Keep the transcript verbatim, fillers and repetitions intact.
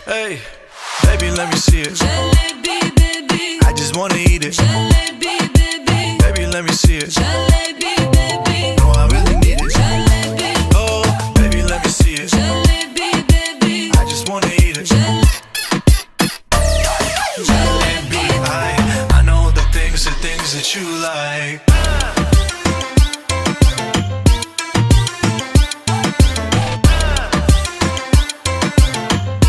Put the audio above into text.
Hey, baby, let me see it. Jalebi, baby. I just wanna eat it. Jalebi, baby. Baby, let me see it. Jalebi, baby. No, I really need it. Jalebi. Oh, baby, let me see it. Jalebi, baby. I just wanna eat it.